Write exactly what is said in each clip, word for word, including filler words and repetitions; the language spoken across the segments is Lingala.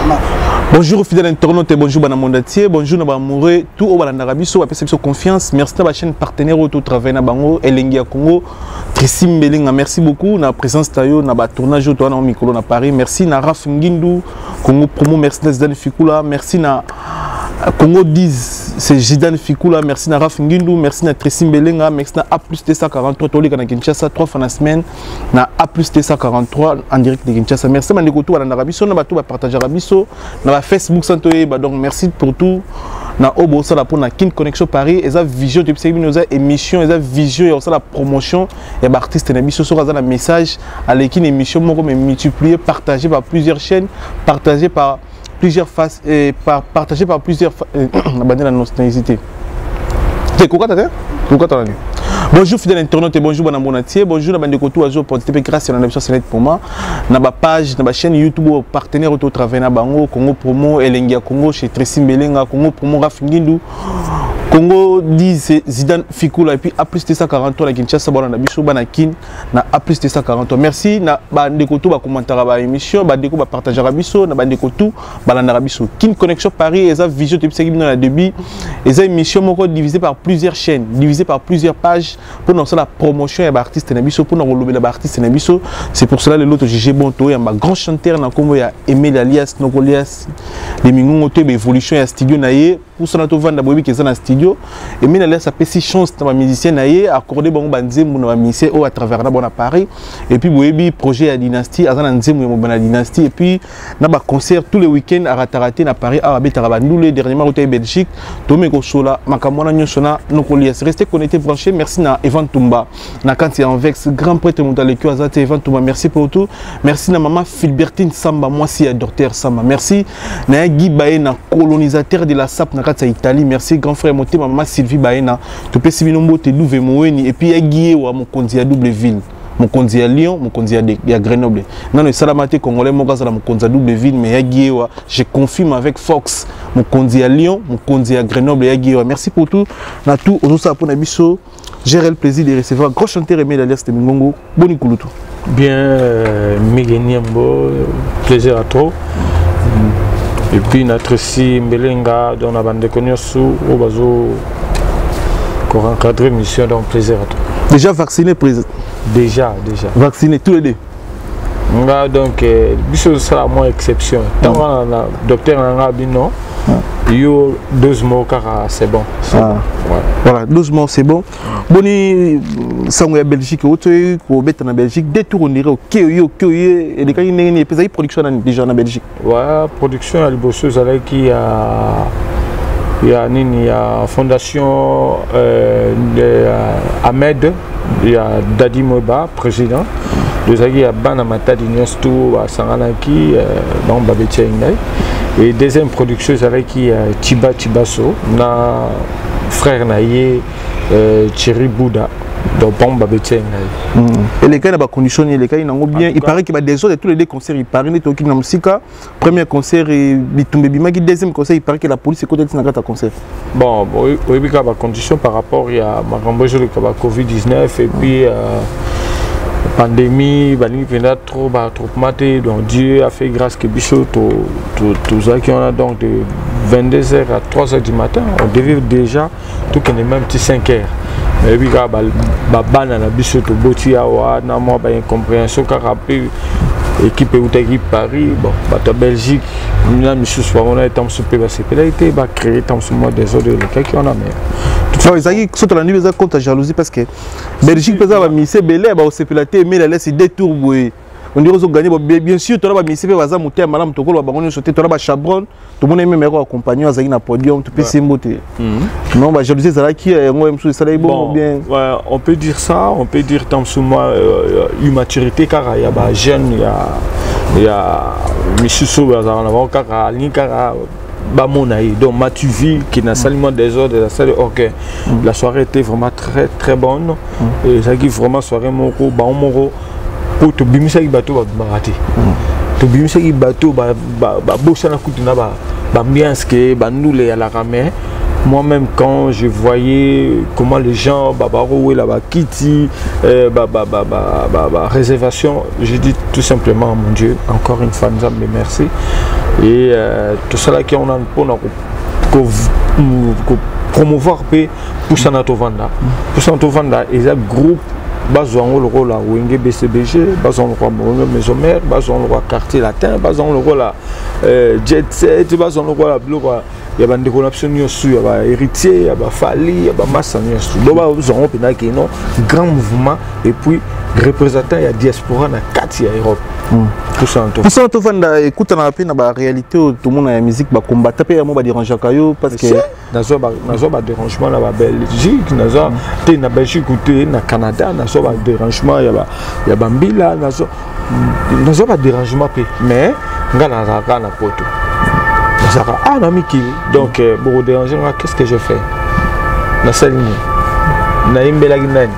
Bonjour fidèles internautes et bonjour Bana Mondatier, bonjour Naba Amoureux, tout au Balanda Rabiso, à perception confiance, merci à la chaîne partenaire au tout travail na Bango, Elengia Congo, Trissim Belinga, merci beaucoup, na présence tayo, na ba tournage au tournage au micro na Paris, merci na Raf Ngindu, Congo Promo, merci na Zidane Fikula, merci na Congo dix, c'est Zidane Fikula, merci na Raf Ngindu, merci na Trissim Belinga, merci na A plus T cent quarante-trois, Tolika na Kinshasa, trois fois la semaine, na A plus T cent quarante-trois en direct de Kinshasa, merci à Ndeko tout à la Rabiso, na ba tout ba partager Rabiso, na Facebook Santoye, donc merci pour tout. Na Obo ça la pour na Kin Connexion Paris, et ça vision depuis ces émissions, et ça vision et ça la promotion et artiste na biso sur la message à l'équipe émission moi comme multiplier, partagé par plusieurs chaînes, partagé par plusieurs faces et par partagé par plusieurs abonner la nostalgie. C'est quoi t'as? Pourquoi t'as? Bonjour fidèles internautes et bonjour Bana Mondatier, bonjour la bande de Koto Azo pour participer grâce à la navigation Sénète pour moi. Na ba page, na ba chaîne YouTube partenaire au travail na Bango, Congo Promo, Elengia Congo chez Trissim Belinga, Congo Promo Raf Ngindu, Congo dix Zidane Fikula et puis A plus T cent quarante-trois la Kinshasa Bana na biso Bana Kin na A plus T cent quarante-trois. Merci na bande de Koto ba commentaire ba émission, ba de ko ba partager biso na bande de Koto ba na biso. Kin Connexion Paris et ça vision depuis cinq minutes dans la début et ça émission moko divisée par plusieurs chaînes, divisée par plusieurs pages pour nous la promotion et l'artiste Nabiso pour nous relever l'artiste Nabiso. C'est pour cela que l'autre G G Bonto et un grand chanteur dans Congo ya Emile alias Nokolias les mingongo te évolution ya studio naie pour ça nous vendre bobi qui est dans studio Emile alias a fait si chance dans musicien naie accordé bon banzembo na musicien au à travers na bon Paris et puis bobi projet à dynastie azana nzembo ya bon dynastie et puis na ba concert tous les week-ends à Rataraté na Paris à Betarabandou dernièrement au Belgique Tomeko Sola makamona nyosona Nokolias restez connectés branchés. Merci na Evan Tumba na Kanti en Vex grand prêtre Montalekio Azate Evan Tumba, merci pour tout. Merci na maman Philbertine Samba, moi si à docteur Samba, merci na Guy Baena colonisateur de la S A P na Kanti Italie, merci grand frère Moté maman Sylvie Baena to pesi binombo te Louve Moeni et puis Guy wa mon konzi à double ville mon konzi à Lyon, mon konzi à Grenoble. Non, le salamate congolais, mon gars, mon konzi à double ville, mais Yaguiewa, je confirme avec Fox, mon konzi à Lyon, mon konzi à Grenoble, Yaguiewa. Merci pour tout. Na tout, on ça pour Nabiso. J'ai le plaisir de recevoir un gros chanteur aimé d'Alias de Mingongo. Boni Kulutu. Bien, euh, Migueniambo, plaisir à toi. Et puis, notre si Mbelenga, dans la bande de Konyosu, au bazo, pour encadrer mission, donc plaisir à toi. Déjà vacciné, président? Déjà, déjà. Vacciné tous les deux? Donc, biso sera moins exception. Tant que le docteur n'a pas non, il y a douze mots, c'est bon. Voilà, douze mots, c'est bon. Boni, Sangoya Belgique, Otoy, Kobet en Belgique, des tours on dirait au Kéoyo, Kéoyo, et les cas, il y a une production déjà en Belgique. Ouais, production à l'Ibosseuse, qui a. Il y a une fondation euh, de Ahmed, il y a Dadi Moba, président. Il y a Banamata d'Ignostou à Sanganaki, dans Babetcha Ingay. Et deuxième production, il y a Tiba Tibasso, na frère Naye, Thierry Bouddha. Donc, et les cas de conditions, les cas, ils ont bien. Il paraît qu'il y a des autres, tous les deux concerts, il paraît que il y a un premier concert, et deuxième concert, il paraît que la police est côté de ce concert. Bon, oui, il y a des conditions par rapport à la Covid dix-neuf et puis la pandémie, il y a trop trop maté, donc Dieu a fait grâce que Bichot, tous ceux qui ont donc de vingt-deux heures à trois heures du matin, on devait déjà tout qu'il y ait même petit cinq heures. Et puis, il y a des bichot de Botia, il y a une incompréhension car l'équipe est Paris, bon, la Belgique, nous avons été créé dans des autres cas qui ont la mer. Toutefois, ils ont la nuit contre la jalousie parce que Belgique peut avoir mis ses bélés, mais la laisse détourner. On dirait qu'ils ont gagné. Bien sûr, tu as mis ses bélés, tu as mis ses bélés, tu as mis ses bélés, tu as mis Chabron, tout le monde est même accompagné à un podium, tu peux s'y monter. Non, la jalousie, c'est là qui est bien. On peut dire ça, on peut dire tant que moi, une maturité, car il y a des jeunes, il y a M. Sow, il y a Aline, donc Matuvi qui n'a salement des ordres de la salle ok la soirée était vraiment très très bonne et ça qui vraiment soirée moko ba moko pour te bimisa ki bateau ba raté to bimisa ki bateau ba ba bossa na kutu na ba ambiance que ba nous les à la ramée. Moi-même, quand je voyais comment les gens, Babaro, là-bas, Kitty, euh, bah, bah, bah, bah, bah, bah, réservation, je dis tout simplement, mon Dieu, encore une fois, nous avons merci. et tout ça là qui on a pour promouvoir pe pour ça na tovanda pour ça tovanda et un groupe basons le rôle à Wenge B C B G basons le roi Maison Mère basons le roi Quartier Latin basons le rôle à Jet Set basons le rôle à Bleu il y a des collapsions il y a héritier il y a Fali il y a Massa donc nous avons un grand mouvement et puis représentant la diaspora na quatre ya Europe pour ça pour ça to vanda écoute na pe na ba réalité tout monde la musique ba combattre pe mo ba déranger kayo parce que nazo ba nazo ba dérangement na ba Belgique nazo te na Belgique ou te na Canada nazo ba dérangement ya ba ya bambila nazo nazo ba dérangement pe mais ngana za kana poto nazaka ah na miki donc pour déranger qu'est-ce que je fais na salini na imbela ginani.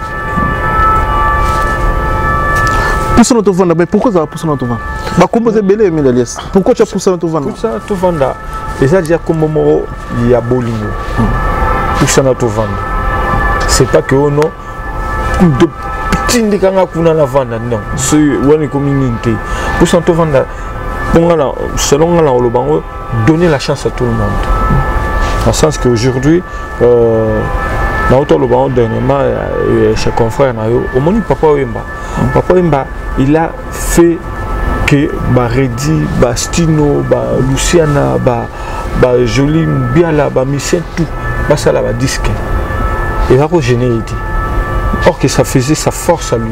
Pousse notre vendre, mais pourquoi ça va pousser notre vendre? Bah composer belé mais alias. Pourquoi tu as poussé notre vendre? Pousse notre vendre. Et ça déjà comme moment il y a bolingo. Pousse notre vendre. C'est pas que on a de petits ndikanga kuna la vendre non. C'est une communauté. Pousse notre vendre. Pour la selon la le bango donner la chance à tout le monde. En sens qu'aujourd'hui euh dans le banc dernièrement chez confrère au moins Papa Wemba Papa Wemba il a fait que bah Reddy bah Stino bah Luciana bah bah Jolie Biala bah Michel tout bah ça là bah disque et là au généité or que ça faisait sa force à lui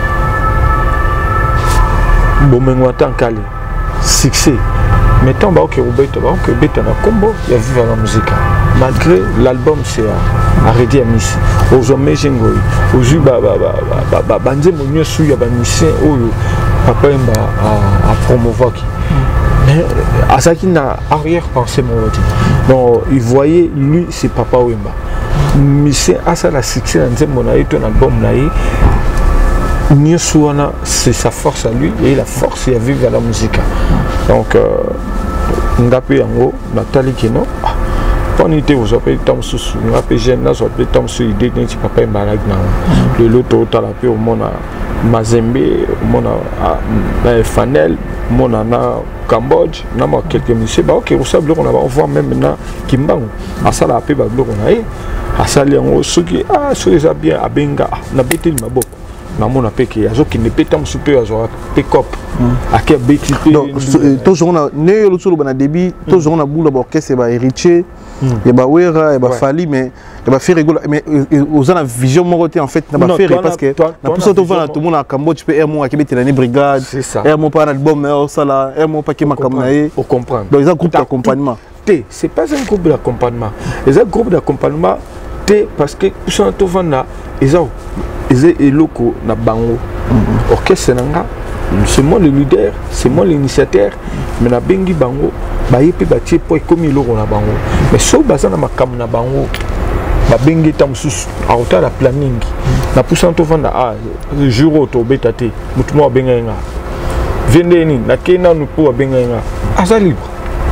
bon mais moi tant qu'aller succès mettons bah ok Roberto bah ok bête na combo il y a vu la musique malgré l'album c'est arrêté à Miss aux hommes jengoi aux yeux bah bah bah bah bah nze monyo su ya ba mission oyo papa mba à promouvoir qui mais à ça qui n'a arrière pensée mon dit donc il voyait lui c'est papa Wemba mission à ça la succès nze monaï ton album naï Nyosuana c'est sa force à lui et la force il a vivre à la musique donc ndape yango Nathalie Keno on était aux appels tam sous on appelle jeune là on appelle tam sous idée que papa est malade le lot total appel au monde Mazembe au monde à Fanel mon ana Cambodge na ma quelques monsieur bah OK vous savez on va voir même maintenant Kimbangu à ça la appel bah on a à ça les on ceux qui ah ceux les bien à Benga na betel maboko na mon appel qui azo qui ne peut tam super azo pick up à quel bêtise donc toujours on a né le solo bana débit toujours on a boule orchestre ba héritier il y a Wera, il y a Fali, mais il y a fait rigoler. Mais aux ans, vision morotée en fait, n'a pas fait parce que na pour ça tout le monde à Cambodge, tu peux air moi qui met l'année brigade, air moi pas un album, mais ça là, air moi pas qui m'a camnaé. Au comprendre. Donc ils ont un groupe d'accompagnement. T, c'est pas un groupe d'accompagnement. Ils ont un groupe d'accompagnement T parce que pour ça tout le monde là, ils ont ils ont locaux na bango. Orchestre nanga, c'est moi le leader, c'est moi l'initiateur, mais na bengi bango. Bah y peut bâtir pour comme il aura bango mais sauf bazana makam na bango ba bengi tam sous à hauteur la planning na poussant to vanda ah jour to betate mutu mo benga nga vende ni na kena no pour benga nga aza libre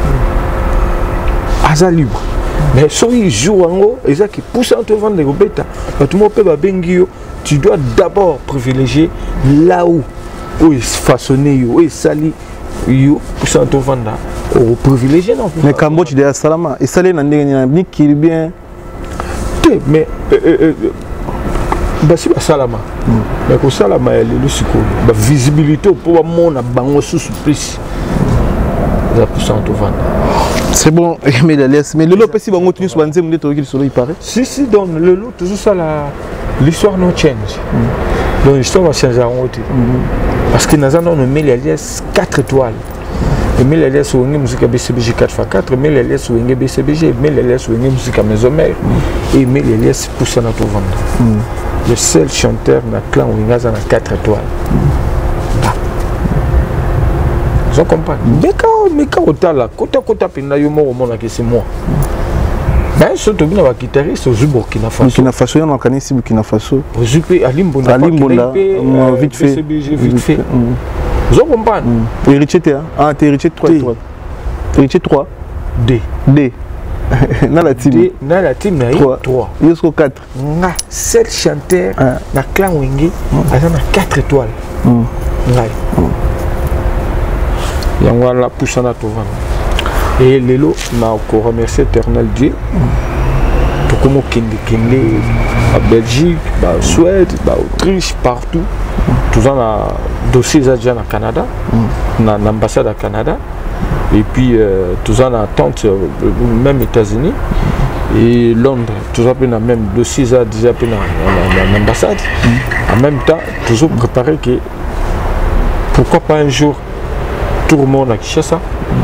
aza libre mais so il joue ango eza qui poussant to vanda go beta tout mo pe ba bengi yo tu dois d'abord privilégier là où où il façonné yo et sali yo poussant to vanda au privilégié non mais Cambodge de Salama et ça les n'andé qui bien mais bah si bah Salama mais que Salama elle est le siko bah visibilité pour mon na bango sous plus ça poussant to vanda c'est bon mais mais le lot si bango tenir sur banze monde to qui solo il paraît si si donc le lot toujours ça la l'histoire no change donc l'histoire va changer en route parce que nous avons nommé les alias quatre étoiles. Mais les alias ou une musique B C B G quatre fois quatre, mais les alias ou une B C B G, mais les alias ou une musique à Maison Mère, et mais les alias pour ça notre vendre. Le seul chanteur dans le clan où il y a quatre étoiles. Vous comprenez? Mais quand mais quand on là, quand on tape une naïmo au monde c'est moi. Ben surtout bien la guitariste au Burkina Faso. Burkina Faso, on connaît ici Burkina Faso. Au Zupé, à Limbonda. À Limbonda, vite fait. B C B G vite fait. Vous comprenez? Héritier T, ah, t'es héritier de trois étoiles. Héritier trois. D. D. Dans la team. D. Dans la team, il y a trois. Jusqu'au quatre. Nga, sept chanteurs, dans le clan Wenge, il y a quatre étoiles. Nga. Il y a un poussant à tout vendre. Et lelo na ko remercier éternel Dieu pour comment kende kende à Belgique, bah Suède, bah Autriche, partout. Tout ça na dossier déjà na Canada, na l'ambassade à Canada. Et puis euh, tout ça na tente même États-Unis et Londres. Tout ça na même dossier déjà na l'ambassade. En même temps, toujours préparé que pourquoi pas un jour tout le monde a kiché ça.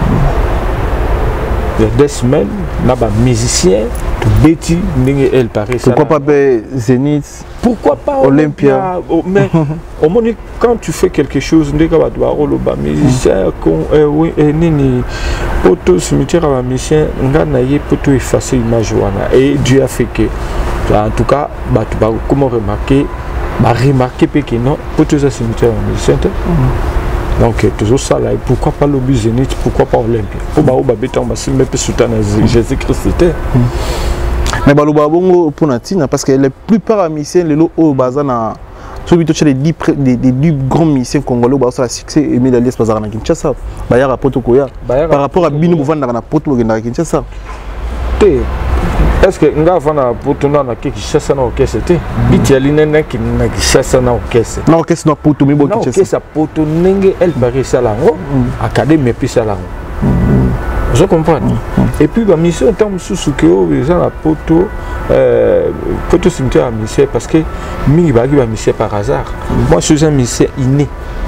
Il y a des semaines, il y a des musiciens, Betty, elle paraît ça. Pourquoi pas Zénith? Pourquoi pas Olympia? Mais au moins, quand tu fais quelque chose, tu dois avoir des musiciens, oui, nini, poto cimetière à musicien, on a naïe poto effacer l'image. Et Dieu a fait que, en tout cas, tu vas comment remarquer, remarquer que non, poto cimetière à musicien. Donc, toujours ça là, pourquoi pas le Zénith, pourquoi pas Olympia? Pourquoi pas béton, mais peut soutenir Jésus-Christ. Mais baloba bongo pour natina parce que la plupart des musiciens les lots au bazana sur les dix des dix grands musiciens congolais au la succès Aimé Alias bazar na Kinshasa ba ya rapport koya par rapport à bino bovanda na poto na Kinshasa. Est-ce que nga vana poto na Kinshasa na orchestre te bitiali nene ki na Kinshasa na orchestre na orchestre na poto mi bo Kinshasa na orchestre poto nenge elle paraît ça là académie puis ça là. Je comprends. Et puis la mission tant sous que les gens la poto euh poto cimetière à mission parce que mi bagi ba mission par hasard. Moi je suis un mission inné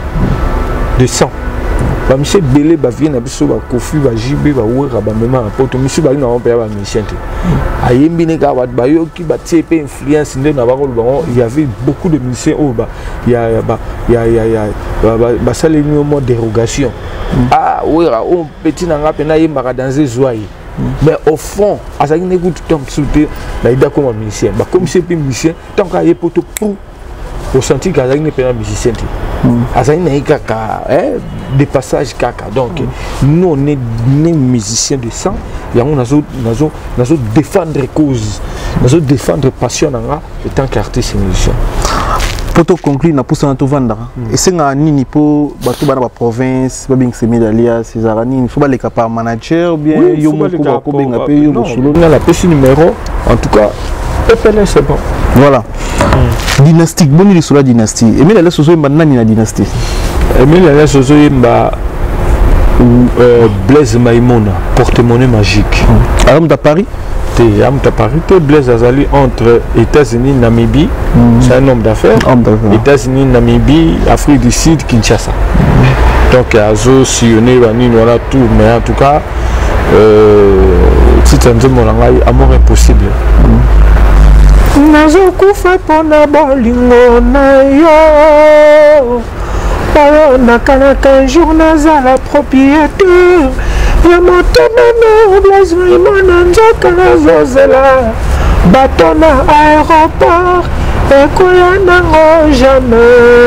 de sang. Ba mission belé ba vient na biso ba kofi ba jibe ba wera ba mema na poto mission bagi na on pa ba mission te. Ayembi ne ka ba ba yo ki ba tiepe influence ndé na ba ko ba il y avait beaucoup de musiciens au bas. Il y a ba il y a il y a ba ça les mots dérogation. Ah oui, on petit n'a pas dans les zoaïs. Mais au fond, à ça il n'écoute tant que souté, là il a comme un musicien. Bah comme c'est un musicien, tant qu'il y a pour tout pour au senti qu'à ça il n'est pas un musicien. À ça il n'a qu'à des passages caca. Donc nous on est des musiciens de sang. Et on a nous nous défendre cause, nous défendre passion en tant qu'artiste et musicien. Pour conclure, na pousse na to vendre. Et c'est nga nini po bato bana ba province, ba bing Aimé Alias, César nini, faut pas les capables manager ou bien yo moko ba ko benga pe yo solo. On a la petit numéro. En tout cas, E P L c'est bon. Voilà. Dynastique, boni li sur la dynastie. Aimé Alias sozo yemba nani na dynastie. Aimé Alias sozo yemba Blaise Maïmona, porte-monnaie magique. Alors à Paris. À Paris, Blaise Azali entre États-Unis, Namibie, mm. c'est un homme d'affaires. États-Unis, Namibie, Afrique du Sud, Kinshasa. Mm. Donc, il y a Azo, Sionné, Wani, voilà tout. Mais en tout cas, si tu as dit mon amour impossible. Nazo kufa pona bolingo na yo. Payo nakanaka un jour naza la propriétaire. Ya motonono Blaise Maïmona nzoka nazozela bato na aéroport ekoya nango jamais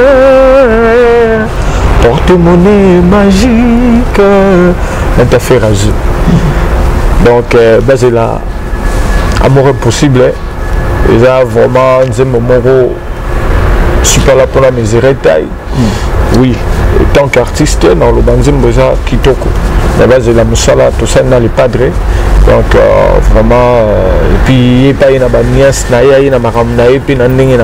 porte-monnaie magique interfère à jeu. Donc euh, basé là amour impossible et là vraiment nzembo moko super là pour la mesurer taille. Oui, tant qu'artiste dans le banzembo ça kitoko. La base de la Moussala, tout ça dans les padres. Donc euh, vraiment, euh, et puis il n'y a pas une nièce, il y a une maram, et puis il y a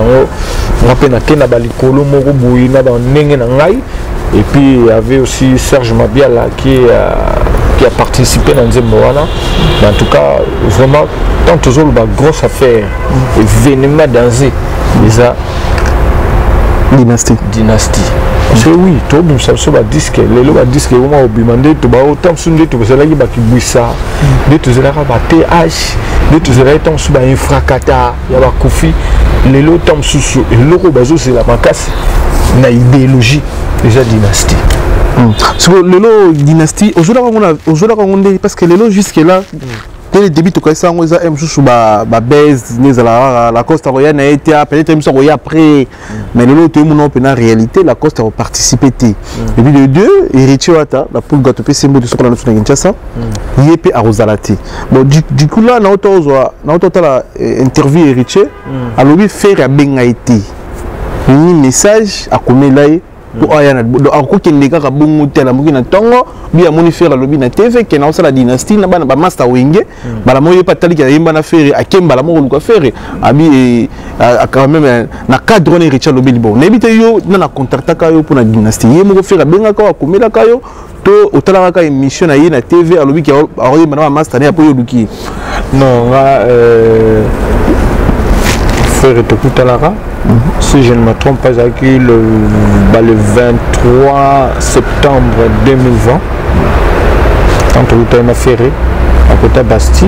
et puis il y avait aussi Serge Mabiala qui, euh, qui a participé dans Zemboana. En tout cas, vraiment, tant toujours une grosse affaire, événement dansé, déjà dynastie. Dynastie. Parce que oui, tout le monde sait que disque, les lois disques, au moins au bimandé, tout le monde sait que tout le monde qui bouissa, de tout le monde T H, de tout le monde sous un fracata, il y a Kofi, les lots tombent sous et l'euro bazo c'est la macasse, na idéologie déjà dynastie. Parce que le lot dynastie, aujourd'hui on a, aujourd'hui on a, parce que le lot jusque là. Dès le début, tu connais ça, on a un peu de baisse, la Costa Royale a été peut-être un peu après, mais le lot, tu es en réalité, la Costa a participé. Et puis le deux, héritier Wata, la poule gâteau, c'est un peu de ce qu'on a dans le Kinshasa, il est à Rosalati. Bon, du coup là, on a interview héritier, alors il fait un bengaïté. Un message à connaître là, pour ayana do ako kende kaka bongo tela moki na tongo bi amoni faire lobby na T V ke na osala dynastie na bana ba master wenge bala moyo patali ka yimba na faire akemba la mo luka faire abi quand même na cadre ne Richard lobby bon na bité yo na contacta ka yo pour na dynastie yemo ko faire benga ka komela ka yo to otala ka émission na ye na T V alobi ki aroyi bana master ne apoyo luki non euh frère Tokutalaka. Si je ne me trompe pas, le, bah, le vingt-trois septembre deux mille vingt, quand on a ferré à côté de Bastille,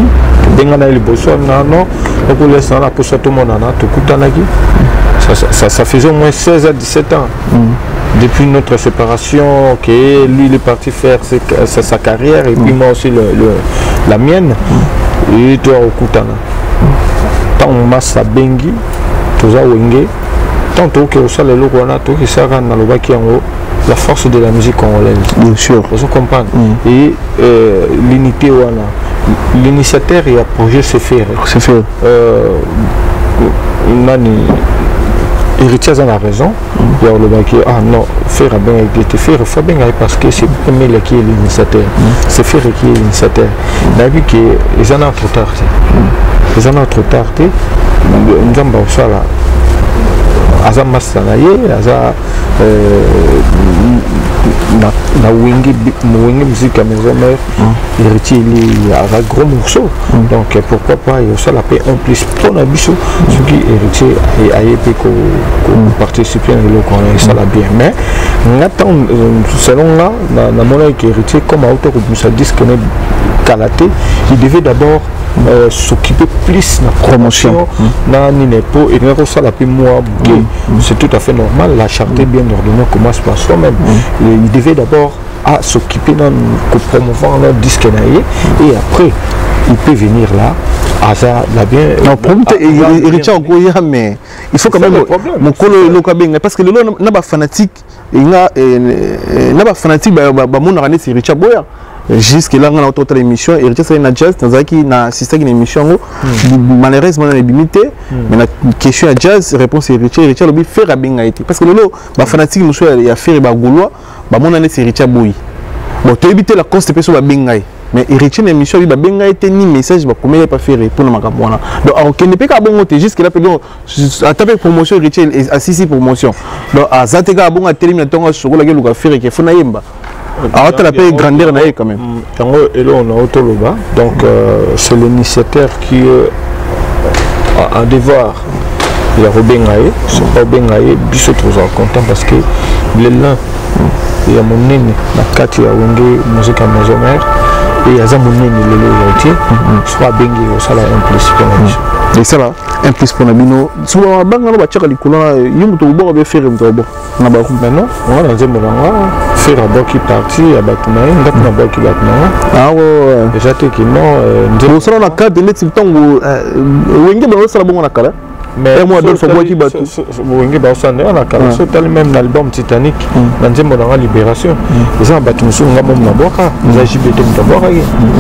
ça faisait au moins seize à dix-sept ans. Mm. Depuis notre séparation, que lui il est parti faire sa, sa carrière et mm. puis moi aussi le, le, la mienne, mm. et toi au Koutana. Tant massa bengi, toza wenge, tant que au sol le wana to qui sera dans le baki en la force de la musique congolaise. Bien sûr. Vous comprenez. Mm. Et euh, l'unité wana, l'initiateur et le projet c'est faire. C'est faire. Euh, nani héritier en a raison. Il y a le baki ah non faire a bien été faire faut bien parce que c'est Emile qui est l'initiateur. Mm. C'est faire qui est l'initiateur. N'a vu que ils en ont trop tard. Les gens ont trop tardé. Nous avons fait ça. Aza Masanaye, Aza na wingi musique à maison mère, héritier il y a un gros morceau. Donc pourquoi pas il y a ça la paix en plus pour la bichou, ce qui héritier et aïe qu'on participe à le ça la bien. Mais n'attend selon là, na monnaie qui héritier comme auteur comme ça dit que Kalaté, il devait d'abord Euh, s'occuper plus de la promotion na ninepo et ne ça la plus moi c'est tout à fait normal la charte bien ordonnée commence par soi-même il devait d'abord à s'occuper de promouvoir le disque et après il peut venir là à ça la bien non problème Richard Goya mais il faut quand même mon colo lokabenga parce que le na ba fanatique il na na ba fanatique ba ba mon rané c'est Richard Goya jusque là on a autant l'émission et c'est une jazz dans qui na assisté une émission malheureusement on est limité mais la question à jazz réponse est Richard Richard lobi faire bien été parce que le ba fanatique nous soit il a faire ba gaulois ba mon année c'est Richard Boy bon tu éviter la cause de personne ba bengai mais Richard une émission ba bengai était ni message ba comment pas faire pour le makamwana donc on ne peut pas bon jusque là donc à taper promotion Richard assisi promotion donc à zateka bon à terminer ton sur la gueule faire que faut na yemba alors tu as la grandeur quand même. Et là on a Autoloba, donc euh, c'est l'initiateur qui euh, a un devoir. Il y a Robin Gaye, c'est pas Robin Gaye, je suis trop content parce que il est là. Il y a mon nez, la carte, il y a Wenge, musique à maison mère, et il y a mon nez, il est là, soit Bengi, ça là, un plus pour la et ça là, un plus pour la bino. Souvent, Banga, on va tirer les couleurs, il y a un peu de faire un peu de mais non, on a un faire un qui parti à Batman, on a un qui Batman. Ah ouais, déjà, tu es non, nous sommes la carte de l'équipe temps où Wenge, c'est la bonne à la mais moi d'autres fois qui battent Wenge Bassane on a carré sur même l'album Titanic dans Nzembo na Libération ils ont battu sur nga mom na boka ils ont jibé na boka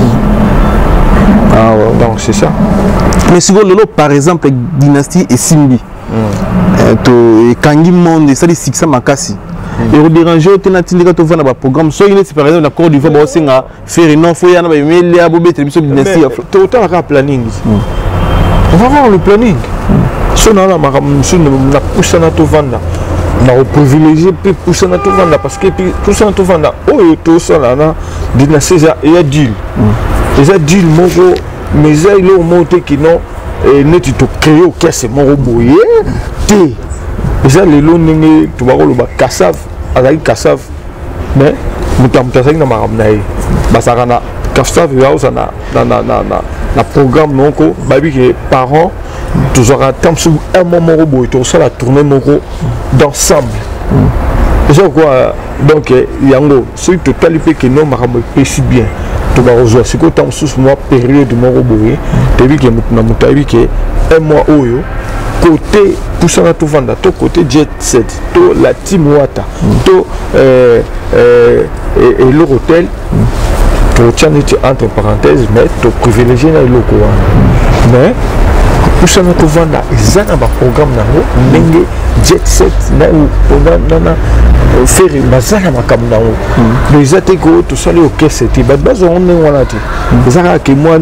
ah ouais donc c'est ça mais si vous lolo par exemple Dynastie et Simbi to et Kangi Monde ça les six makasi et au déranger au tenatili quand on va dans programme soit il est par exemple la Côte d'Ivoire ba osenga faire non faut yana ba meli abo betre biso Dynastie total ra planning on va voir le planning si on a la na pousse na to vanda na privilégier puis pousse na to vanda parce que pousse na to vanda oh tout ça là na Dynastie il y a deal il y a deal moko mais il y a monté qui non et net to créer au caisse mon boyer té ça les lots n'engé tu vas le ba kassav avec kassav mais mutam taseng na maramnaï basarana kassav ya osana na na na na programme non ko babi que parents toujours un temps sur un moment robot et tout ça la tournée moko d'ensemble c'est quoi donc yango c'est total que non marambo si bien tu vas rejoindre c'est que temps sous moi période de mon robot tu vis que na mutabi que un mois oyo côté poussant à tout vendre to côté jet set to la team wata to euh euh et l'hôtel to tiens entre parenthèses mais to privilégier na loko mais poussa na kovanda eza na ba programme nango ndenge jet set na na na faire baza na makambo nango mais eza te ko tosali orchestre te bato bazongo ndenge wana te eza kaka ke mwa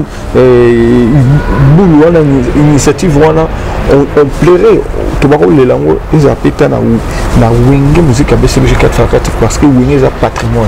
bulu wana initiative wana on plairait tobakolela yango eza peta na na wenge musique ya B C B G quatre vingt-quatre parce que wenge eza patrimoine.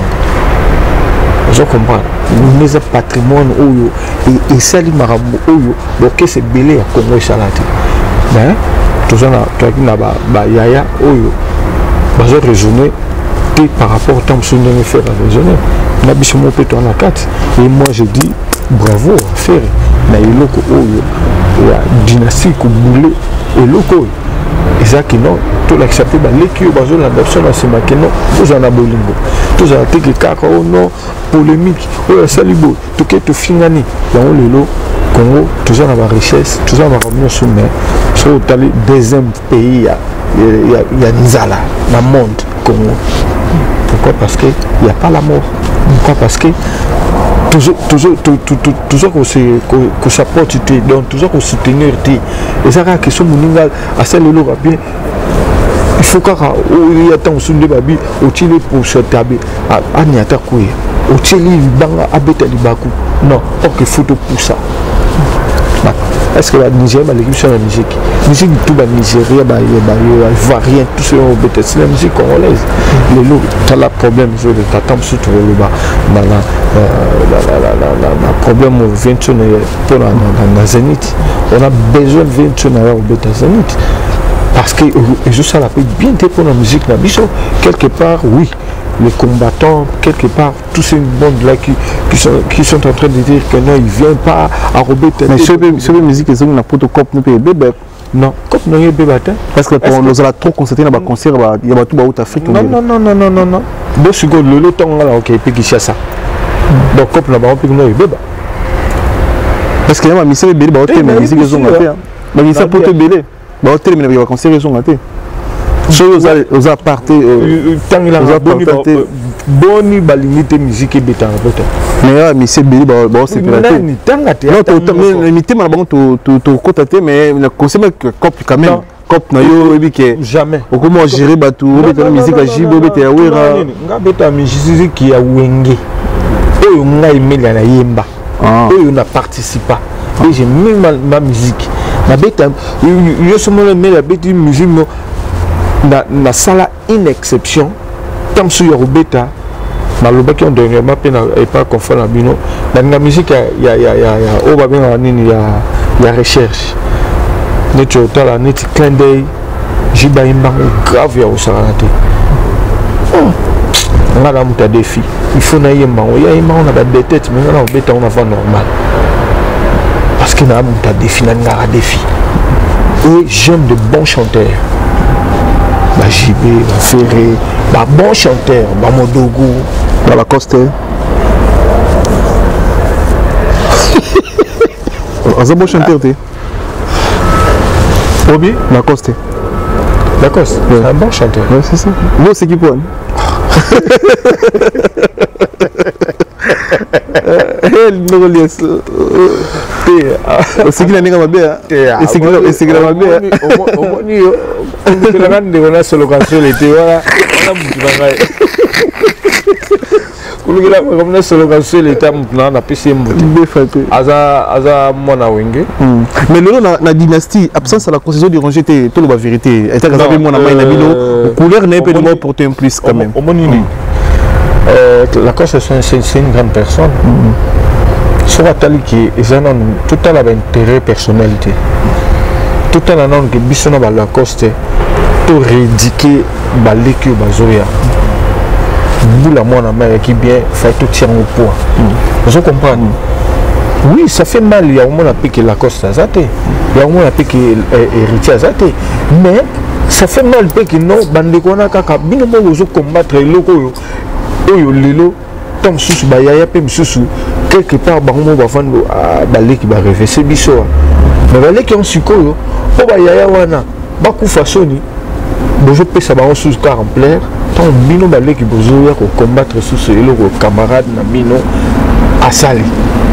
Je comprends. Nous avons un patrimoine et ça, les marabouts, donc c'est belé à Congo et Salati. Mais, tout ça, tu as dit, Yaya, Oyo, je vais raisonner par rapport au temps que je vais faire raisonner. Je vais me mettre en la carte. Et moi, je dis, bravo, faire. Mais il y a une dynastie qui boule et l'eau. Et ça qui non, tout l'accepter, l'équipe, l'adoption de ce maquin, tout en a bolingo. Tout en a été que non, polémique, salibo, tout qui est fingani. Dans le lot, Congo, tout en a la richesse, tout en a ramené sur mer. Sur le deuxième pays, il y a Nzala, dans le monde, Congo. Pourquoi? Parce qu'il n'y a pas la mort. Pourquoi? Parce que toujours toujours toujours qu'on s'apporte donc toujours qu'on soutenir et ça que ce moninga à celle là bien il faut qu'il y ait tant sur des babi au chili pour se taber à n'y attaquer au chili banga abeta libaku non ok photo pour ça est-ce que la Nigeria va l'équipe sur la musique musique tout la Nigeria bah il va rien tout ce qu'on peut c'est la musique congolaise les lots t'as le problème je le t'attends surtout le bas dans la la problème au vingt pour la Zénith on a besoin de vingt au bêta Zénith parce que je sais la peut bien pour la musique la bicho quelque part oui les combattants, quelque part, tous ces mondes là qui, qui, sont, qui sont en train de dire que non, ils ne viennent pas à rober tête. Mais sur la musique, ils ont un protocole pour nous bébé. Non, comme nous avons bébé. Parce que nous avons trop constaté dans les concerts, il y a tout en Afrique. Non, non, non, non, non, non, non. Deux secondes, le temps là, ok, et puis qui ça. Donc, comme nous avons bébé. Parce que y a un missile bébé, il y a un missile qui ont été. Mais il y a un pour te bébé. Il y a un concert qui ont été. Aux apartés, tant il a bonne balimité musique et béton. Mais mais c'est bien, bon c'est pas la non, mais mais mais bon tu tu tu côté mais le conseil que cop quand même cop na yo et que jamais. Au comment gérer bateau, béton musique à jibo béton à ouira. Nga béton musique qui a wenge. Oyo nga imeli na yemba. Oyo na participe. Et j'ai même ma musique. Na béton yo somo le la béton musique na na sala une exception tant sur Robeta na loba qui ont dernièrement peine et pas confondre bino dans la musique il y a il y a il y a au ba bien nini ya ya recherche net total net clin d'œil jiba imba grave ya usalate on a un défi il faut na yemba on ya yemba on a des têtes mais na Robeta on a pas normal parce que na un défi na ngara défi et j'aime de bons chanteurs. Bah J B, bah Ferré, bah bon chanteur, bah Modogo, bah la Coste. C'est un bon chanteur, tu sais. Obi La Coste. La Coste, c'est un bon chanteur. Ouais, c'est ça. Vous, c'est qui pour elle? Elle ne relève c'est qu'il a n'est pas bien. Et c'est qu'il a c'est qu'il a bien. Au moins, il a gagné on a solo cancer l'été voilà. On a beaucoup de Kulu la comme na solo cancer l'été maintenant na P C M. Aza aza mona wenge. Mais le na na dynastie absence à la concession du ranger était tout la vérité. Était casé mona mai na bino couleur n'est pas de moi porter un plus quand même. Au moins Euh, la Corse c'est une grande personne. Sur la tali qui est tout à l'intérêt personnalité. Tout à l'heure que bisona ba la Corse tout rédiquer ba l'équipe bazoya. Vous la moi na mère qui bien fait tout tient au poids. Vous comprenez? Oui, ça fait mal, il y a au moins la pique la Corse à zate. Il y a au moins la pique héritier à zate. Mais ça fait mal que non bande kona kaka bino mo ozo combattre loko oyo lelo tant sous ba yaya pe msusu quelque part bango ba fando ba leki ba rêver c'est biso mais ba leki on sikoyo po ba yaya wana ba ku fasoni bozo pesa ba sous car en plaire tant bino ba leki bozo ya ko combattre sous eloko camarade na bino asali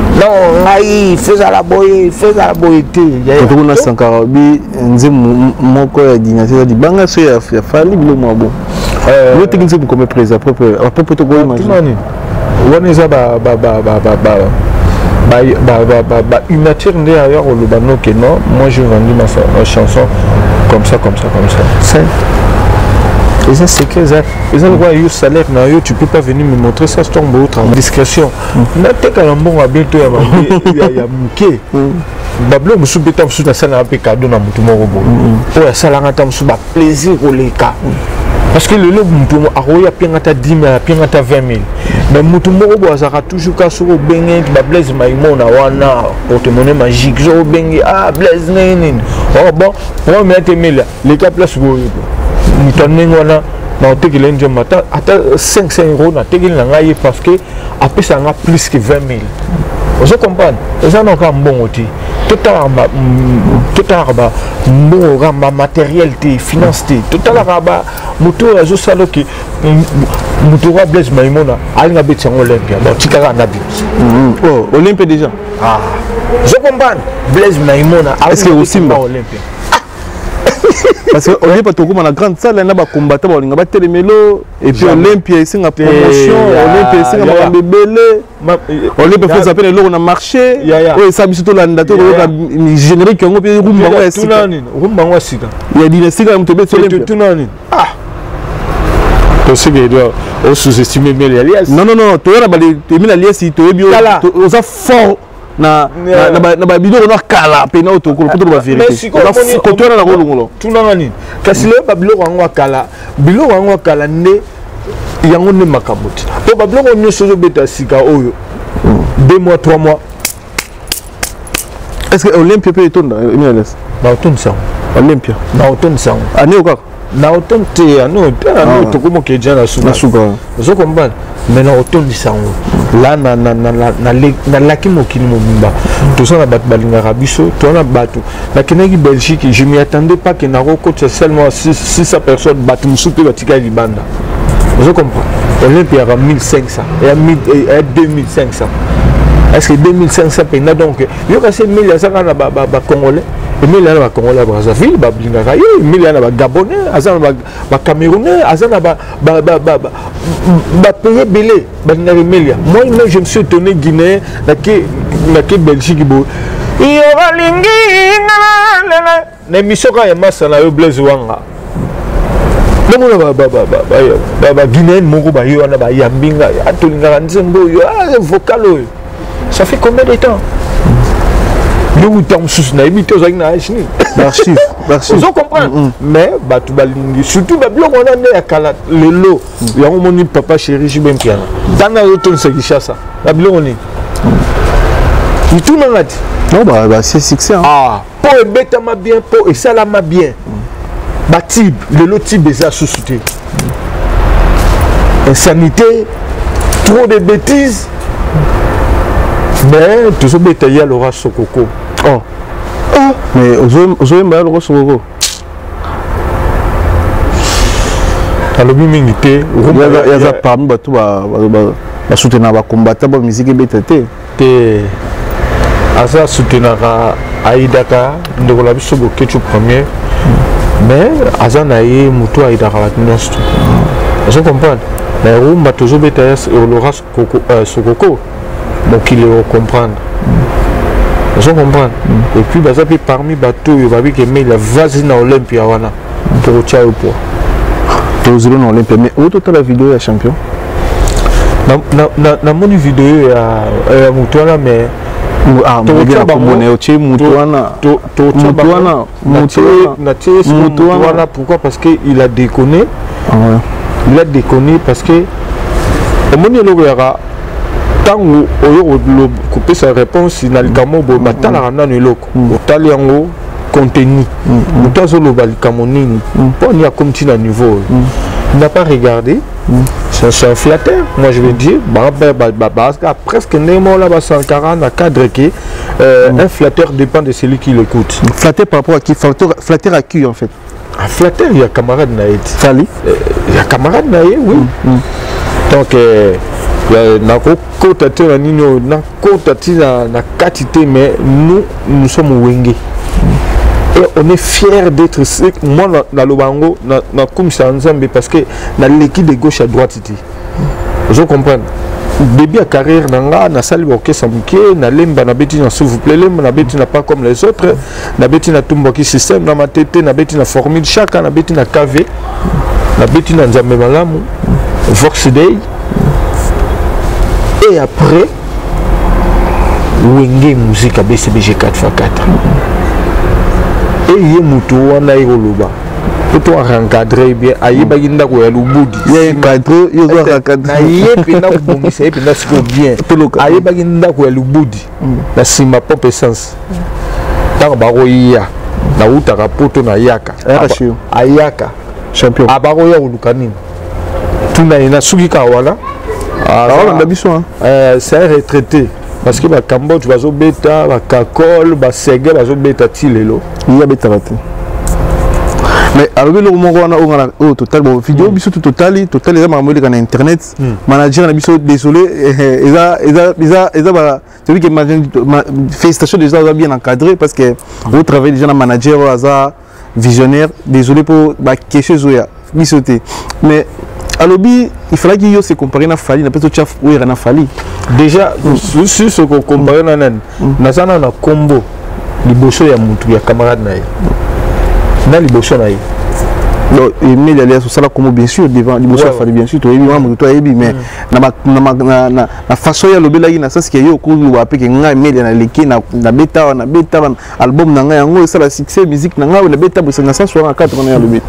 non ngai fais la boye fais la boye te to na Sankara bi nze moko ya dynastie di banga so ya fali bilo mo bon euh le technicien comme président propre propre to go imagine on est ba ba ba ba ba ba bah, bah, bah, une nature d'ailleurs au Lubano que non, moi je vendis ma, ma chanson comme ça, comme ça, comme ça. C'est et ça c'est que ça, et ça le roi eu salaire na yo, tu peux pas venir me montrer ça c'est ton beau travail. Discrétion. Na te ka bon à bientôt il y a il y a muké. Bablo musu beta musu na sala pe cadeau na mutu mo robo. O ya sala ngata musu ba plaisir au leka. Parce que le lobe mutu a roya piangata dix mille, piangata vingt mille. Mais mutu mo robo azaka toujours ka soro bengi ba blaze maimona wana porte-monnaie magique zo bengi ah blaze nene. Oh bon, on mettre mille les cas place go. Mutu wana na tekele nje mata ata cinq cents euros na tekele na ngai parce que après ça nga plus que vingt mille. Vous comprenez? Ça n'a pas bon outil. Tout à l'heure, tout à l'heure, mon matériel, finance, tout à l'heure, moto azo salo ki moto wa Blaise Maimona alinga beti en Olympia donc tikara na bi oh Olympia déjà ah je comprends Blaise Maimona est-ce que aussi pas Olympia parce que Olympia to kuma na grande salle na ba combattant ba linga ba telemelo et puis Olympia ici nga promotion Olympia ici nga ba bebele Olympia fait ça peine le na marché oh ça biso to la ndato ko générique ngo pe rumba wa sika tunani rumba wa sika il y a dit sika mto be Olympia tunani ah to sike do o sous-estimer mais alias non non non to yara ba te mi alias to bio oza fort na na na ba bidon na kala pe na otoko ko to ba vérité ko to na ko ngolo tunanga ni kasi le ba bilo wango kala bilo wango kala ne yango ne makabuti to ba bilo nyo sozo beta sika oyo deux mois trois mois est-ce que Olympia peut étonner Emiles na oton ça Olympia na oton ça année au na oton te ano ano to ko mo ke jana suba suba zo comprendre mais na oton disango là na na na na na laki mokini mobimba tout ça na bat balinga biso to na bato na kenaki Belgique je m'y attendais pas que na roko seulement six cents personnes bat musupe batika libanda zo comprendre Olympia à mille cinq cents et à deux mille cinq cents est-ce que deux mille cinq cents pena donc yo ka c'est mille ça na ba ba congolais et mille na ba congolais Brazzaville ba blinga ka yo mille na ba gabonais azana ba ba camerounais azana ba ba ba ba ba payer belé ba na mille moi même je me suis étonné Guinée na ke na ke Belgique bo yo balingi na na misoko ya massa na yo Blaise wanga non ba ba ba ba ba Guinée moko ba yo na ba yambinga atolinga nzembo yo vocal ça fait combien de temps nous temps sous na imité aux na chini l'archive l'archive vous comprenez mais ba tu balingi surtout ba bilo on a ya kala lelo ya moni papa chéri jibem piana dana auto se kishasa ba bilo on ni tout nangati non bah bah c'est succès ah pour ebeta ma bien pour et ça la ma bien ba tib lelo tib ça sous-souté insanité trop de bêtises. Mais tout ce que tu as Laura Sokoko. Oh. Ah. Mais vous avez mal Laura Sokoko. Alors, il y a parmi tout à soutenir les combattants de musique et B T T. Et à ça, soutenir Aïdaka, nous avons vu ce que tu premier. Mais à ça, nous avons Aïdaka. Je comprends. Mais on va toujours être Laura Sokoko. Donc il est comprendre. Je comprends. Mm. Et puis bah, ça, parmi les bateaux, il va dire que mais il a vas-y dans Olympia pour le tirer au poids. Pour le dans Olympia. Mais où est la vidéo est champion? Dans mon vidéo, il y a Moutouana, mais. Ah, mais Moutouana. Moutouana. Moutouana. Pourquoi? Parce qu'il a déconné. Il a déconné parce que. Au moment où il y aura. Tant que couper sa réponse il n'a le camo bo batala na neloko otali yango contenu mutazo lo balikamonini pour n'y a comme tu na niveau il n'a pas regardé c'est un flatteur moi je vais dire bah presque némo là bas Sankara na cadre qui un flatteur dépend de celui qui l'écoute flatteur par rapport à qui flatteur à qui en fait un flatteur il y a camarade naït Sali il y a camarade naït oui donc na kota te na nini na kota ti na na quantité mais nous nous sommes wenge et on est fier d'être moi na, na lobango na na kumisa nzambe parce que na l'équipe de gauche à droite ici je comprends début à carrière nanga na sali orchestre muke na lemba na beti na s'il vous plaît lemba na beti na pas comme les autres na beti na tumboki système na matete na beti na formule chacun na beti na K V na beti na nzambe malamu Vox Day. Et après, Wenge musique à B C B G quatre fois quatre. Et il y a Moutou, on a Iroloba. Pour toi encadrer bien, aïe baginda ko ya lubudi. Il y a encadré, il doit encadrer. Aïe pena ko bongisa, aïe pena siko bien. Aïe baginda ko ya lubudi. Na sima pop essence. Tant baro ya. Na uta rapoto na yaka. Ayaka. Champion. Abaro ya ulukanini. Tuna ina suki kawala. Ah, euh, c'est un retraité. Parce que le Cambodge, il y a bêta, il y a Kakol, il y a Ségué, il y a bêta Tilelo. Il y a bêta raté. Mais alors, le moment où on a au total, bon, vidéo, biso tout total, total, il y a un modèle internet, manager, on a biso désolé, ils a, ils a, ils a, ils a, celui qui imagine, félicitations déjà, ils bien encadré parce que vous travaillez déjà dans manager, ils a visionnaire, désolé pour la question Zoya, bisoté. Mais alors, il fallait qu'il se compare à Fali, n'a pas tout chef où il y a Fali. Déjà, sur ce qu'on compare à Nan, nous avons un combo. Les bossons, il y a mon camarade. Il y a les bossons. Donc, il y a des choses comme bien sûr, devant les bossons, Fali, bien sûr, tu as vu, mais la façon dont il y a des choses qui sont au cours de l'A P, il y a des choses na bêta, na bêta, album, na nga, ça la succès, musique, na nga, na bêta, c'est na ça soit en quatre, on est à l'objet.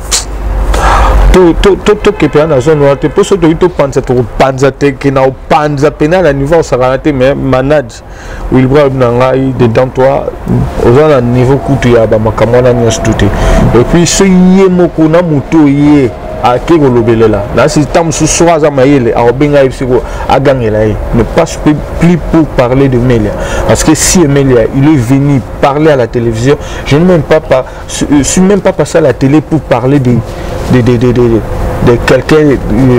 To to to to que pena zone wa te poso to ito panza to panza te que na panza pena na niveau ça va te mais manage will bra na ngai dedans toi aux à niveau kutu ya ba makamona ni stuté et puis ce yé moko na muto yé a ke golobelela na si tam su soaza mayele a obenga ipsiko a gagner là ne passe plus pour parler de Melia parce que si Melia il est venu parler à la télévision je ne même pas pas je suis même pas passé à la télé pour parler de de de de de, de quelqu'un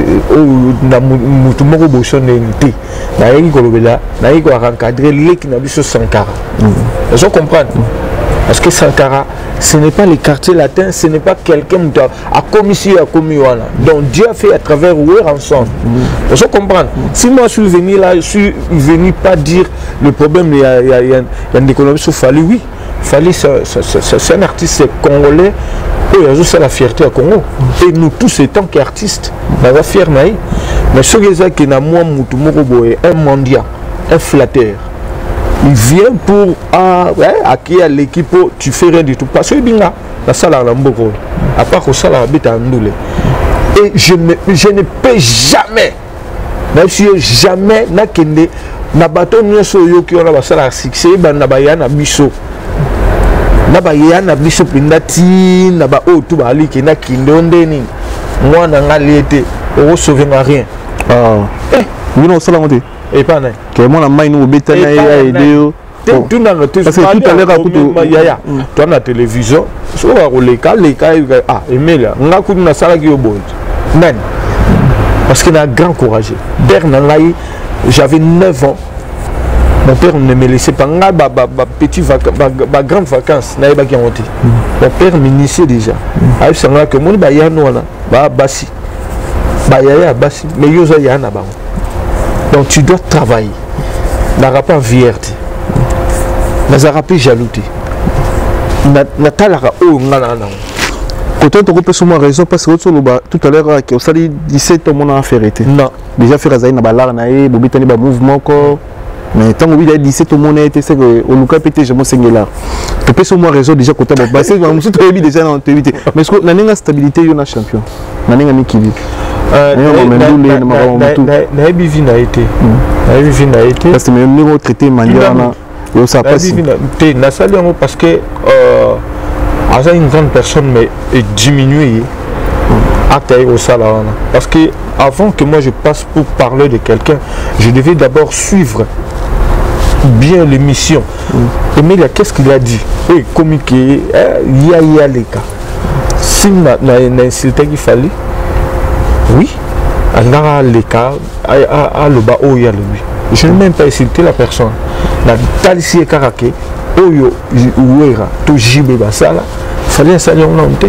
ou na mutu moko boson de na yeki kolobela na yeki encadrer leki na biso Sankara je comprends parce que Sankara ce n'est pas les quartiers latins, ce n'est pas quelqu'un qui a commis ci, a commis là. Donc Dieu a fait à travers où ensemble. Il faut comprendre. Si moi je suis venu là, je suis venu pas dire le problème, il y a, il y a, il y a, il y a une économie sur Fali, oui. Fali, c'est un artiste congolais, et c'est la fierté à Congo. Et nous tous, en tant qu'artistes, on va fier. Mais ce qui est que nous un mendiant, un flatteur. Il vient pour ah, ouais, acquérir l'équipe, tu fais rien du tout. Parce que bien la salle à l'amboko, à part au salle à l'habit à Ndoulé. Et je ne, je ne peux jamais, même si jamais, n'a qu'une na bateau n'y so yo qui on a la salle à succès, ben na bayan na biso. Na bayan na biso pindati, na ba o tout bali qui n'a qu'une ondeni. Moi n'a pas l'été, on sauve rien. Ah, eh, vous n'en savez pas. Et pas n'est que moi la main nous bêta na aider tout dans le parce que tout à l'heure tu as la télévision sur les cas les cas ah Emilia on a connu na sala qui au boy men parce qu'il a grand courage père nangai j'avais neuf ans mon père ne me laissait pas nga ba ba petit vacances ba grande vacances na ba qui monté mon père m'initiait déjà avec ça que mon ba ya no na ba basi ba ya basi mais yo za ya na ba. Donc tu dois travailler. N'a pas vierté. N'a pas jalousie. N'a pas la oh ngana na. Quand on te sur moi raison parce que tout à l'heure que ça dit dix-sept ans mon affaire était. Non. Déjà faire ça na balar na e bobi tani ba mouvement ko. Mais tant que vous avez dix-sept ans mon était c'est que au Luka pété je me singular. Tu peux sur moi raison déjà côté bon parce que moi je te déjà dans activité. Mais est-ce que na ninga stabilité yo na champion. Na ninga mi kivi. Euh, na ebivi na été na ebivi na été parce que même nous traiter manière na yo ça passe te na sali yango parce que euh asa une grande personne mais diminuer acte au sala parce que avant que moi je passe pour parler de quelqu'un je devais d'abord suivre bien l'émission et mais qu'est-ce qu'il a dit oui communiquer il y a il y a les cas si na na insulté qu'il fallait oui andara leka a le bas oh ya lui. Je n'ai même pas insulté la personne. La talisi karake oyo ouera to jibe basala fallait salir on monter.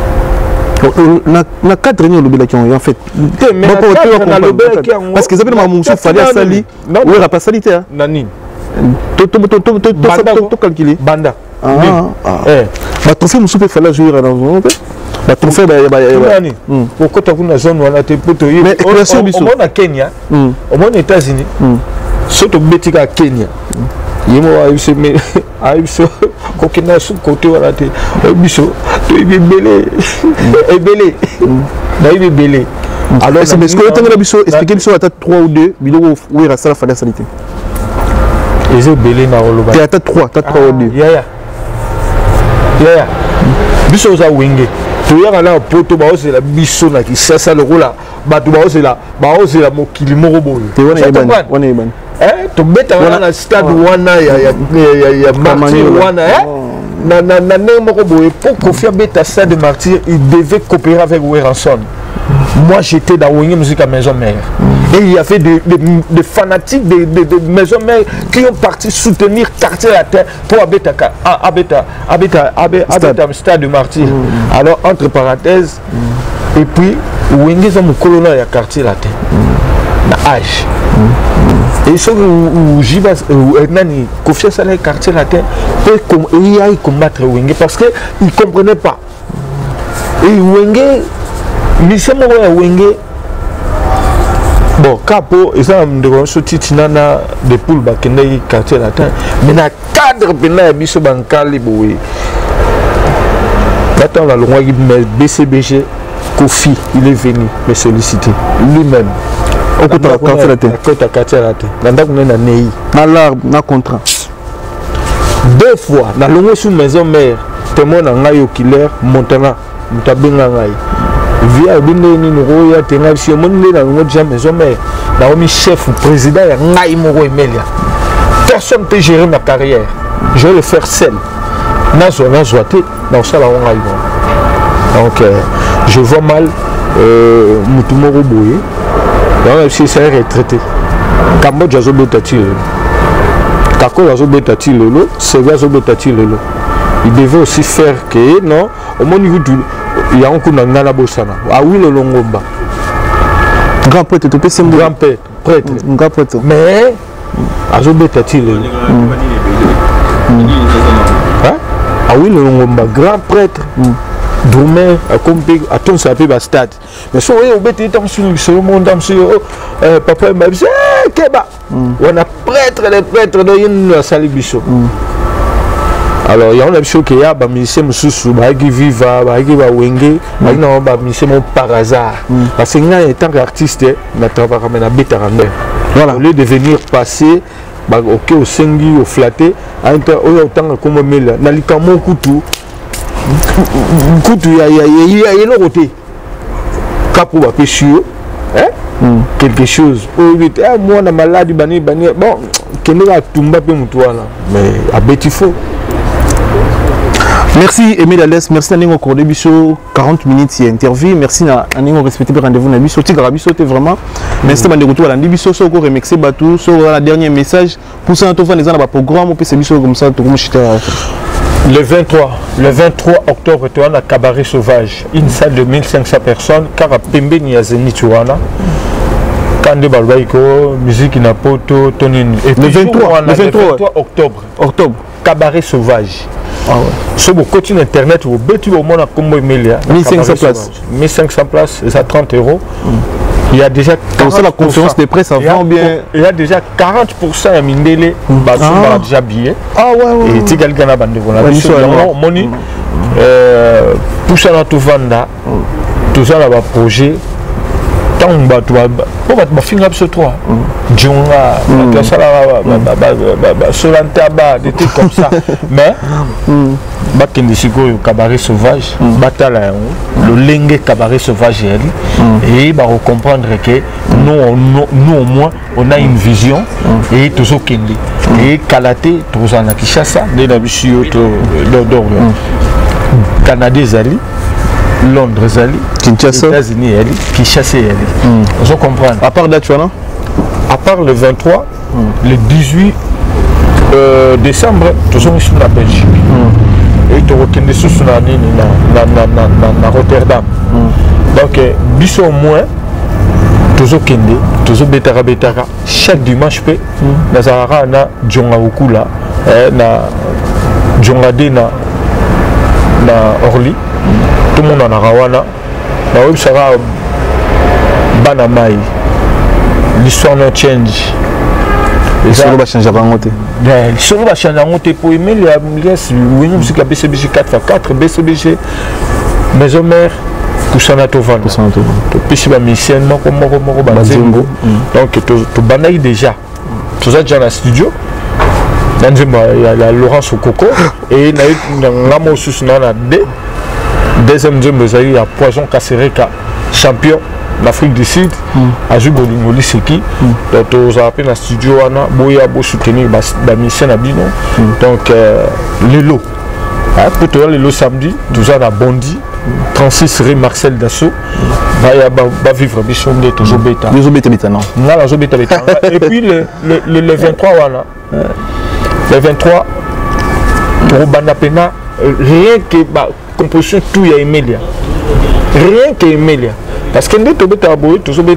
Na quatre réunions le qui en fait. Parce que ça veut dire que fallait sali ouera pas salité hein. Nani. To to to to to to calculer. Banda. Ah. Eh. Ba trophée musu pe fallait jouer dans un ba trophée ba ba. Pourquoi tu as une zone où on a tes potes mais au moins Kenya, au moins États-Unis. Surtout Betika Kenya. Yemo a eu ce mais a eu ce kokina sous côté wala te biso to ibi belé et belé na ibi belé alors c'est parce que tant que biso expliquer biso à trois ou deux bido oui rasta la fada sanité ils ont belé na oloba t'as trois t'as trois ou deux ya ya ya ya biso za wenge to ya na poto ba ose la biso na ki sasa le rola ba to ba ose la ba ose la mokili moko boyo te wana iban wana iban eh to beta wana stade wana ya ya ya martyr wana eh na na na moko boye pour Kofi beta stade de martyr il devait coopérer avec Weranson. Moi j'étais dans Wenge musique à maison mère et il y avait des des, des fanatiques de de, de maison mère qui ont parti soutenir quartier la terre pour abeta abeta abeta abeta stade de martyr. Mm. Alors entre parenthèses mm. et puis Wenge za mukolona ya quartier la terre na âge. Et ce où Jiba Nani Kofi Saleh quartier la terre peut combattre Wenge parce que il comprenait pas. Et Wenge mission mo Wenge bon capo et ça me devant ce titinana de poule bakende quartier la terre mais na cadre bena biso bankali boui. Attends la loi B C B G Kofi il est venu me solliciter lui-même. Au côté de la quartier la terre. Côté quartier la terre. Nanda kuna na nei. Na l'arbre na contrat. Deux fois na longo sous maison mère témoin na ngai killer Montana mutabenga ngai. Via binde ni no ya tenga si monde na longo déjà maison mère. Na omi chef président ya ngai moko Emelia. Personne peut gérer ma carrière. Je vais le faire seul. Na zo na zoate na sala ngai. Donc euh, je vois mal euh mutumoro boye. Donc, si c'est retraité, Cambodge a zobotati lelo, Kako a zobotati lelo, Sévia a zobotati lelo. Il devait aussi faire que non, au moins il y a un coup de nana bossana. Ah oui le longomba. Grand prêtre, tu peux se grand prêtre, prêtre. Grand prêtre. Mais a zobotati lelo. Ah oui le longomba, grand prêtre. Droumer à compter à ton sapé bas stade mais so au bête tam sur le monde tam sur papa m'a dit keba on a prêtre les prêtres de une salle biso alors il y a un chose qui a ba musicien mususu ba qui viva ba qui ba Wenge ba non ba musicien par hasard parce que en tant qu'artiste na travaille comme na bête randé voilà au lieu de venir passer ba OK au sengi au flatter entre autant comme mela na likamo kutu kutu ya ya ya ya no côté capo ba péchio hein quelque chose oh vite ah moi na malade bani bani bon kende ba tumba pe mutu wana mais abeti faux. Merci Emile Alès, merci à Ningo Cordé Bisso, quarante minutes interview, merci à Ningo respecté pour rendez-vous na Bisso, Tigara Bisso vraiment. Merci à Bisso à Bisso, so ko remixer Batou, so la dernier message pour ça to faire les ans programme ou c'est Bisso comme ça to comme le vingt-trois, le vingt-trois octobre, tu as un cabaret sauvage, une salle de mille cinq cents personnes, car à Pembe Niazeni, tu vois là. Kande Balbaïko, musique Napoto, Tonine. Le vingt-trois, le vingt-trois octobre. Octobre. Cabaret sauvage. Ah ouais. Sur le côté internet, vous bêtez au monde à Combo Emilia. mille cinq cents places. mille cinq cents places, c'est trente euros. Mm. Il y a déjà quarante pour cent. La conférence de presse avant bien. Il y a déjà quarante pour cent à Mindele, Bazou a déjà billet. Ah ouais, ouais. Et Tigal Gana Bande, on a vu sur le money. Tout ça dans tout vanda, tout ça là-bas projet. Tant que tu vas, on va te finir sur toi. Djonga, tu ça là, Solantaba, des trucs comme ça. Mais, Bakindi Siko, cabaret sauvage, Batala, le Lengue cabaret sauvage, et il va comprendre que nous, nous au moins, on a une vision et tout ce qu'il dit. Et Kalate, tout ça, na Kishasa, des Nabishio, Canada Zali. Londres ezali, Kinshasa, États-Unis ezali, Kinshasa ezali. Vous comprenez? À part date, tu vois, à part le vingt-trois, mm. le dix-huit euh, décembre, nous sommes ici en Belgique. Mm. Et nous sommes à Rotterdam. Mm. Donc, bis au moins, nous sommes tous betara betara. Chaque dimanche, nous avons na Djonga Okula, na Djonga de na Orly. Tout le monde en a rawana. Nous avons Banamai. L'histoire ne change. L'histoire va changer avant côté. L'histoire va changer avant côté pour aimer les ambiances. Oui, nous sommes B C B G quatre par quatre, B C B G, Maison Mère, Kusana Tovan. Kusana Tovan. Puis si ma mission, moi comme moi comme moi Bazembo. Donc tu banailles déjà. Tu as déjà dans le studio. Dans il y a la Laurence Okoko et il y a Ngamo Susnana D. Deuxième djembe, il y a Poison Kassereka, champion. L'Afrique du Sud, à Jubolingoli Seki, donc on a appelé dans le studio, on a beau soutenir la mission à Bino. Donc, les lots, pour toi, les lots samedi, tout ça, on a bondi, trente-six rue Marcel Dassault, va vivre mission de toujours bêta. Les bêta bêta, non? Non, les bêta bêta. Et puis, le vingt-trois, on a. Le vingt-trois, pour Bandapena, rien que la composition, tout y a Emilia. Rien que Emilia. Parce que nous avons tous les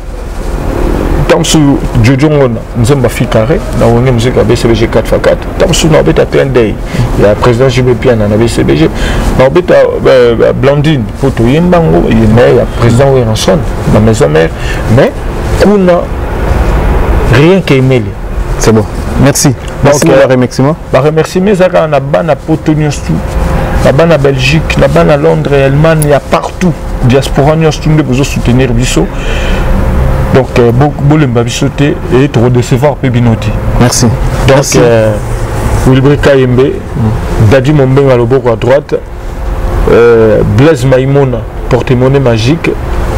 temps sur Jojo nous avons fait carré, nous avons musique à B C B G quatre par quatre. Temps sur nous avons plein d'œil. Il y a le président J B P dans la B C B G. Nous avons Blandine pour tout Yimbango, il y a le président Weranson dans la maison mère. Mais on a rien qu'aimer. C'est bon. Merci. Merci pour le remerciement. Je remercie mes amis à la Potonius. Là-bas en Belgique, là-bas en Londres, en Allemagne, il y a partout. Diaspora, nous avons besoin de soutenir Bisso. Donc, beaucoup de gens et de recevoir Pébinoti. Merci. Donc, Wilbur Kayembe, Dadi Momben à l'oboko à droite, Blaise Maïmona, porte-monnaie magique,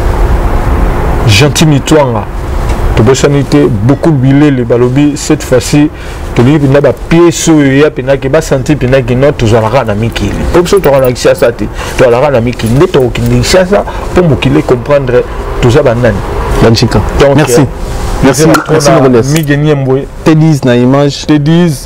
Gentil Mitouanga. Beaucoup de billets, les balobi, cette fois-ci, tu dis que tu as des pièces, tu as des santé, tu as des notes, tu as des amiki. Comme ça, tu as des chiasses, tu as des amiki. Tu as des chiasses pour me comprendre tout ça. Merci. Merci. Merci. Te disent na image. Te disent.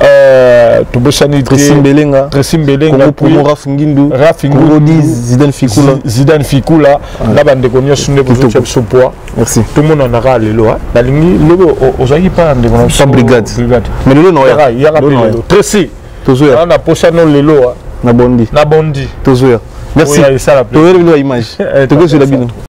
Tu peux changer Tressim Belenga, Tressim Belenga, pour Raf Ngindu, Raf Ngindu, Zidane Fikula, Zidane Fikula, la bande de cognac sur le sur poids. Merci. Tout le monde en aura les lois. La ligne, le aux aïe pas de cognac sans brigade. Mais le non, il y a rappelé le Tressi. Toujours. On a posé non les lois. Na bondi. Na bondi. Toujours. Merci. Oui, ça la. Tu veux le image. Tu veux sur la bino.